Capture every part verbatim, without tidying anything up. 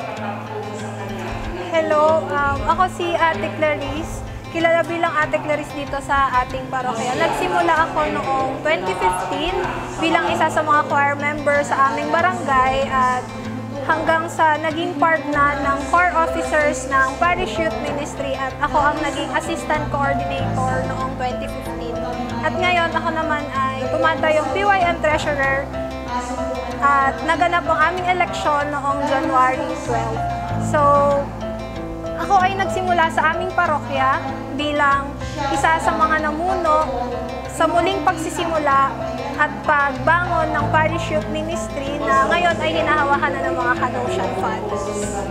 Hello, um, ako si Ate Clarice. Kilala bilang Ate Clarice dito sa ating parokya. Nagsimula ako noong twenty fifteen bilang isa sa mga choir member sa aming barangay at hanggang sa naging part na ng core officers ng Parish Youth Ministry at ako ang naging assistant coordinator noong twenty fifteen. At ngayon ako naman ay tumatayong P Y M Treasurer at naganap ang aming eleksyon noong January twelve. So, ako ay nagsimula sa aming parokya bilang isa sa mga namuno sa muling pagsisimula at pagbangon ng Parish Youth Ministry na ngayon ay hinahawakan na ng mga Canossian Fathers.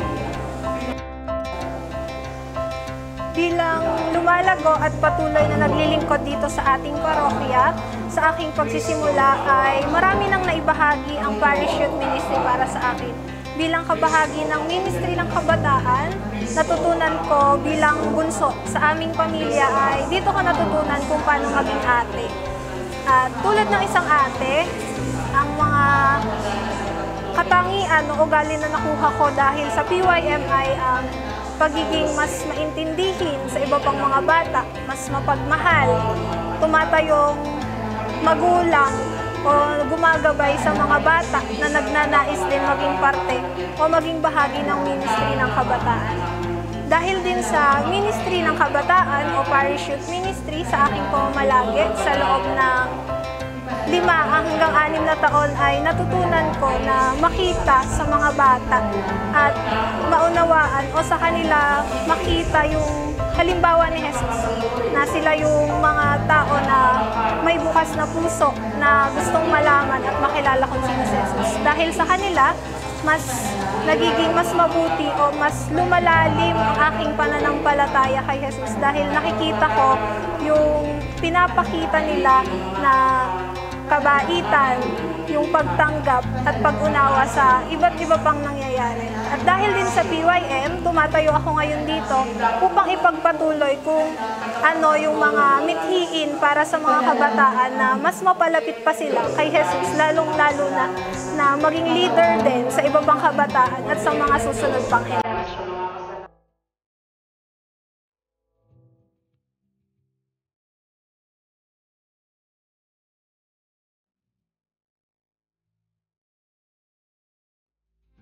Bilang lumalago at patuloy na naglilingkod dito sa ating parokya, sa aking pagsisimula ay marami nang naibahagi ang Parish Youth Ministry para sa akin. Bilang kabahagi ng Ministry ng Kabataan, natutunan ko bilang bunso sa aming pamilya ay dito ko natutunan kung paano maging ate. At tulad ng isang ate, ang mga katangian o ugali na nakuha ko dahil sa P Y M ay ang pagiging mas maintindihin sa iba pang mga bata, mas mapagmahal, tumatayong magulang o gumagabay sa mga bata na nagnanais din maging parte o maging bahagi ng Ministry ng Kabataan. Dahil din sa Ministry ng Kabataan o Parish Youth Ministry sa aking pamamalagi sa loob ng lima hanggang anim na taon ay natutunan ko na makita sa mga bata at maunawaan o sa kanila makita yung halimbawa ni Jesus na sila yung mga tao na may bukas na puso na gustong malaman at makilala kung sino si Jesus. Dahil sa kanila, mas nagiging mas mabuti o mas lumalalim ang aking pananampalataya kay Jesus dahil nakikita ko yung pinapakita nila na kabaitan, yung pagtanggap at pag-unawa sa iba't iba pang nangyayari. At dahil din sa P Y M, tumatayo ako ngayon dito upang ipagpatuloy kung ano yung mga mithiin para sa mga kabataan na mas mapalapit pa sila kay Jesus, lalong-lalo na na maging leader din sa iba pang kabataan at sa mga susunod pang henerasyon.